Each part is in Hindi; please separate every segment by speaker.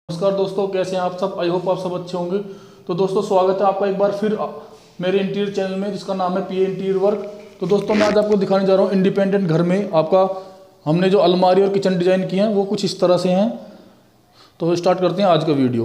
Speaker 1: नमस्कार दोस्तों, कैसे हैं आप सब। आई होप आप सब अच्छे होंगे। तो दोस्तों, स्वागत है आपका एक बार फिर मेरे इंटीरियर चैनल में, जिसका नाम है पीए इंटीरियर वर्क। तो दोस्तों, मैं आज आपको दिखाने जा रहा हूँ इंडिपेंडेंट घर में आपका हमने जो अलमारी और किचन डिज़ाइन किए हैं वो कुछ इस तरह से हैं। तो स्टार्ट करते हैं आज का वीडियो।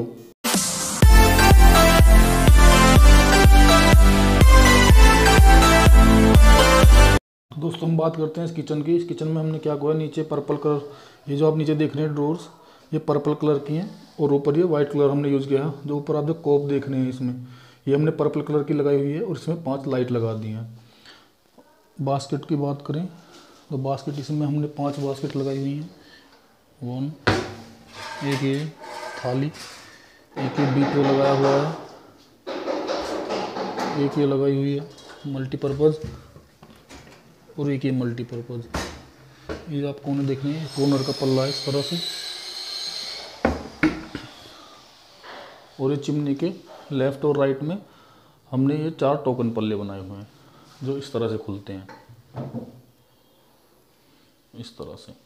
Speaker 1: तो दोस्तों, हम बात करते हैं इस किचन की। इस किचन में हमने क्या किया, नीचे पर्पल कलर, ये जो आप नीचे देख रहे हैं ड्रोर्स, ये पर्पल कलर की हैं और ऊपर ये वाइट कलर हमने यूज़ किया है। जो ऊपर आप जो कोप देख रहे हैं इसमें, ये हमने पर्पल कलर की लगाई हुई है और इसमें 5 लाइट लगा दी हैं। बास्केट की बात करें तो बास्केट, इसमें हमने 5 बास्केट लगाई हुई हैं। एक ये थाली, एक ये बीच में लगाया हुआ है, एक ये लगाई हुई है मल्टीपर्पज़ और एक ये मल्टीपर्पज़। ये आप कोने देख रहे हैं, कॉर्नर का पल्ला है इस तरह से। और ये चिमनी के लेफ़्ट और राइट में हमने ये 4 टोकन पल्ले बनाए हुए हैं जो इस तरह से खुलते हैं, इस तरह से।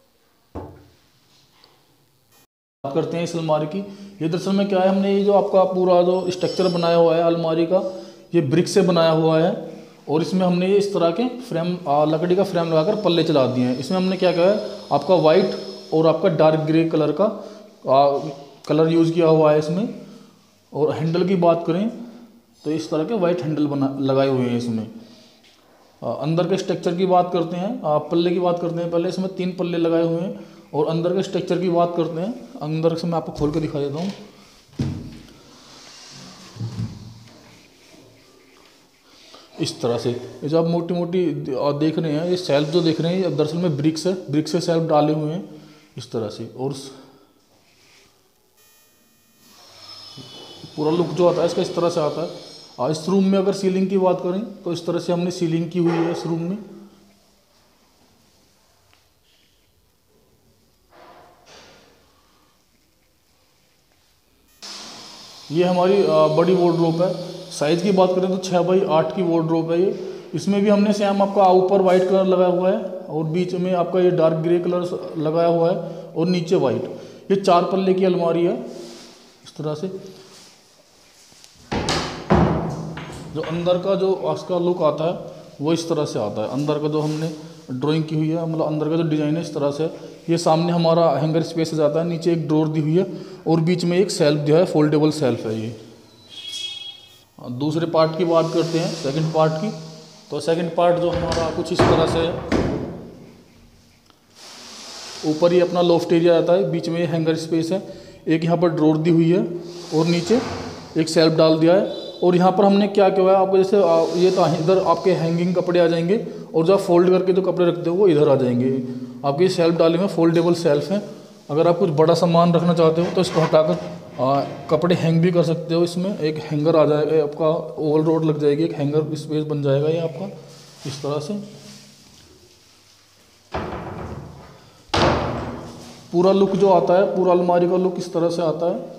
Speaker 1: बात करते हैं इस अलमारी की। ये दरअसल में क्या है, हमने ये जो आपका पूरा जो स्ट्रक्चर बनाया हुआ है अलमारी का, ये ब्रिक से बनाया हुआ है और इसमें हमने ये इस तरह के फ्रेम, लकड़ी का फ्रेम लगाकर पल्ले चला दिए हैं। इसमें हमने क्या किया है, आपका वाइट और आपका डार्क ग्रे कलर का कलर यूज़ किया हुआ है इसमें। और हैंडल की बात करें तो इस तरह के वाइट हैंडल लगाए हुए हैं इसमें। अंदर के स्ट्रक्चर की बात करते हैं, पल्ले की बात करते हैं। पहले इसमें 3 पल्ले लगाए हुए हैं और अंदर के स्ट्रक्चर की बात करते हैं। अंदर से मैं आपको खोल कर दिखा देता हूँ। इस तरह से ये जो आप मोटी मोटी देख रहे हैं, ये सेल्फ जो देख रहे हैं, ये दरअसल में ब्रिक्स है, ब्रिक से सेल्फ डाले हुए हैं इस तरह से। और पूरा लुक जो आता है इसका इस तरह से आता है। इस रूम में अगर सीलिंग की बात करें तो इस तरह से हमने सीलिंग की हुई है इस रूम में। ये हमारी बड़ी वार्डरोब है। साइज़ की बात करें तो 6 बाई 8 की वार्डरोब है ये। इसमें भी हमने सेम आपका ऊपर वाइट कलर लगाया हुआ है और बीच में आपका ये डार्क ग्रे कलर लगाया हुआ है और नीचे वाइट। ये 4 पल्ले की अलमारी है इस तरह से। जो अंदर का जो उसका लुक आता है वो इस तरह से आता है। अंदर का जो हमने ड्राइंग की हुई है, मतलब अंदर का जो डिज़ाइन है इस तरह से। ये सामने हमारा हैंगर स्पेस जाता है, नीचे एक ड्रॉर दी हुई है और बीच में एक सेल्फ दिया है, फोल्डेबल सेल्फ है ये। दूसरे पार्ट की बात करते हैं, सेकंड पार्ट की। तो सेकंड पार्ट जो हमारा कुछ इस तरह से है। ऊपर ही अपना लोफ्ट एरिया आता है, बीच में हैंगर स्पेस है, एक यहाँ पर ड्रॉर दी हुई है और नीचे एक सेल्फ डाल दिया है। और यहाँ पर हमने क्या किया है आपको, जैसे ये तो इधर आपके हैंगिंग कपड़े आ जाएंगे और जो आप फोल्ड करके जो कपड़े रखते हो वो इधर आ जाएंगे। आपके ये सेल्फ डाले हुए फोल्डेबल सेल्फ हैं। अगर आप कुछ बड़ा सामान रखना चाहते हो तो इसको हटाकर कपड़े हैंग भी कर सकते हो। इसमें एक हैंगर आ जाएगा, आपका ओवल रोड लग जाएगी, एक हैंगर स्पेस बन जाएगा ये आपका इस तरह से। पूरा लुक जो आता है, पूरा अलमारी का लुक इस तरह से आता है।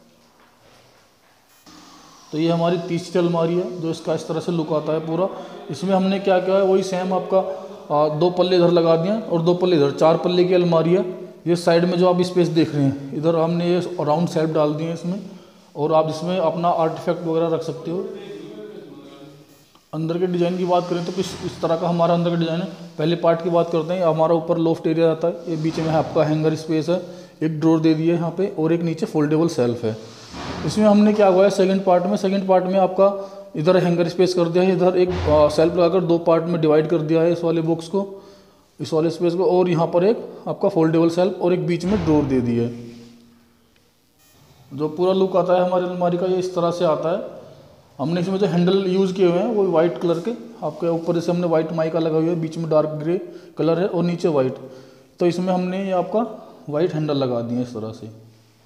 Speaker 1: तो ये हमारी तीसरी अलमारी है जो इसका इस तरह से लुक आता है पूरा। इसमें हमने क्या किया है, वही सेम आपका 2 पल्ले इधर लगा दिए और 2 पल्ले इधर, 4 पल्ले की अलमारी है। ये साइड में जो आप स्पेस देख रहे हैं, इधर हमने ये राउंड सेल्फ डाल दिए हैं इसमें और आप इसमें अपना आर्टिफैक्ट वगैरह रख सकते हो। अंदर के डिज़ाइन की बात करें तो कुछ इस तरह का हमारा अंदर का डिज़ाइन है। पहले पार्ट की बात करते हैं। हमारा ऊपर लोफ्ट एरिया आता है, ये बीच में आपका हैंगर स्पेस है, एक ड्रॉर दे दिया है यहाँ पे और एक नीचे फोल्डेबल सेल्फ है। इसमें हमने क्या हुआ है सेकंड पार्ट में आपका इधर हैंगर स्पेस कर दिया है, इधर एक सेल्फ लगाकर 2 पार्ट में डिवाइड कर दिया है इस वाले बॉक्स को, इस वाले स्पेस को। और यहाँ पर एक आपका फोल्डेबल सेल्फ और एक बीच में ड्रॉर दे दिया है। जो पूरा लुक आता है हमारी अलमारी का ये इस तरह से आता है। हमने इसमें जो हैंडल यूज़ किए हुए हैं वो वाइट कलर के, आपके ऊपर जैसे हमने वाइट माइका लगा हुआ है, बीच में डार्क ग्रे कलर है और नीचे वाइट। तो इसमें हमने ये आपका वाइट हैंडल लगा दिए इस तरह से।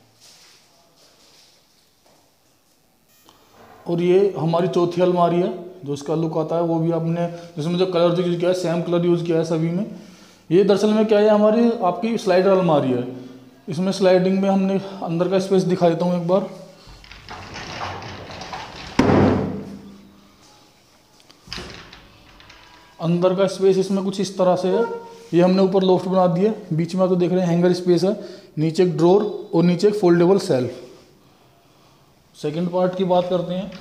Speaker 1: और ये हमारी चौथी अलमारी है जो इसका लुक आता है वो भी आपने, जिसमें जो कलर यूज़ किया है सेम कलर यूज़ किया है सभी में। ये दरअसल में क्या है, हमारी आपकी स्लाइडर अलमारी है। इसमें स्लाइडिंग में हमने अंदर का स्पेस दिखा देता हूँ एक बार। अंदर का स्पेस इसमें कुछ इस तरह से है। ये हमने ऊपर लोफ्ट बना दिया, बीच में आप तो देख रहे हैं हैंगर स्पेस है, नीचे एक ड्रॉर और नीचे एक फोल्डेबल सेल्फ। सेकंड पार्ट की बात करते हैं।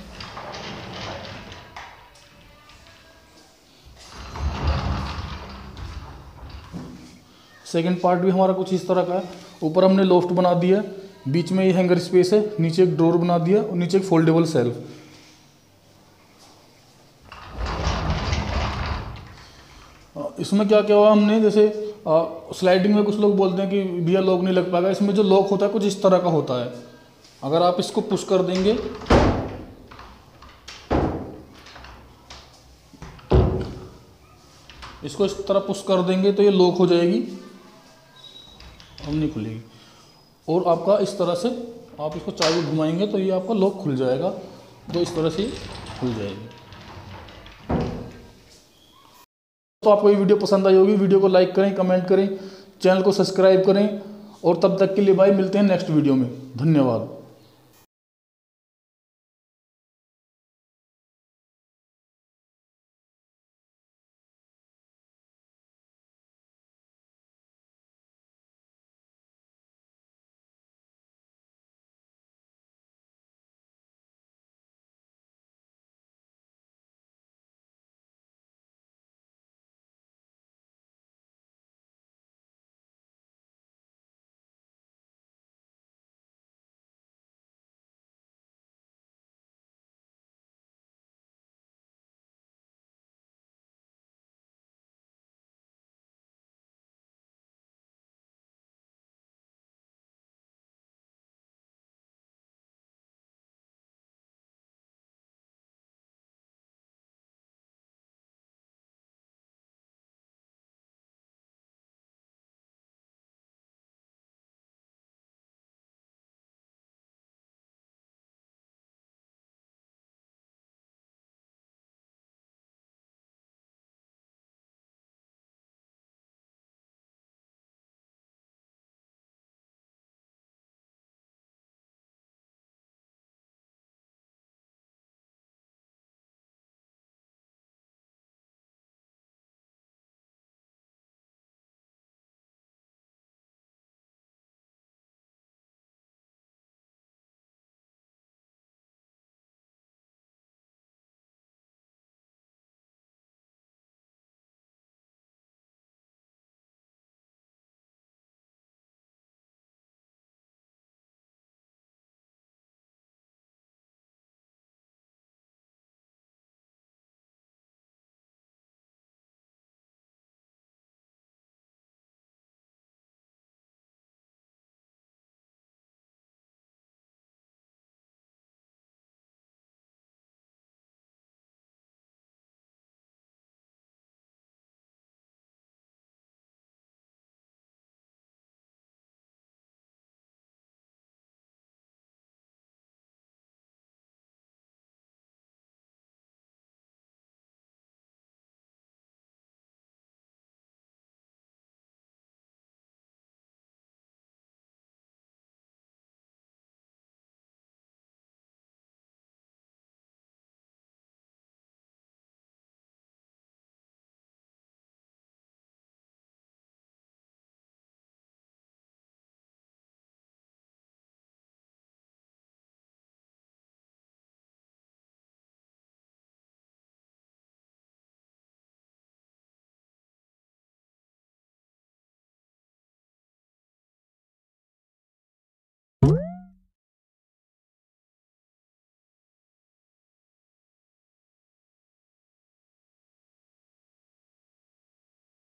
Speaker 1: सेकंड पार्ट भी हमारा कुछ इस तरह का है। ऊपर हमने लोफ्ट बना दिया, बीच में ये हैंगर स्पेस है, नीचे एक ड्रॉर बना दिया और नीचे एक फोल्डेबल सेल्फ। इसमें क्या क्या हुआ हमने, जैसे स्लाइडिंग में कुछ लोग बोलते हैं कि भैया लॉक नहीं लग पाएगा, इसमें जो लॉक होता है कुछ इस तरह का होता है। अगर आप इसको पुश कर देंगे, इसको इस तरह पुश कर देंगे तो ये लॉक हो जाएगी, अब नहीं खुलेगी। और आपका इस तरह से आप इसको चाबी घुमाएंगे तो ये आपका लॉक खुल जाएगा, तो इस तरह से खुल जाएगी। तो आपको ये वीडियो पसंद आई होगी, वीडियो को लाइक करें, कमेंट करें, चैनल को सब्सक्राइब करें, और तब तक के लिए भाई मिलते हैं नेक्स्ट वीडियो में। धन्यवाद।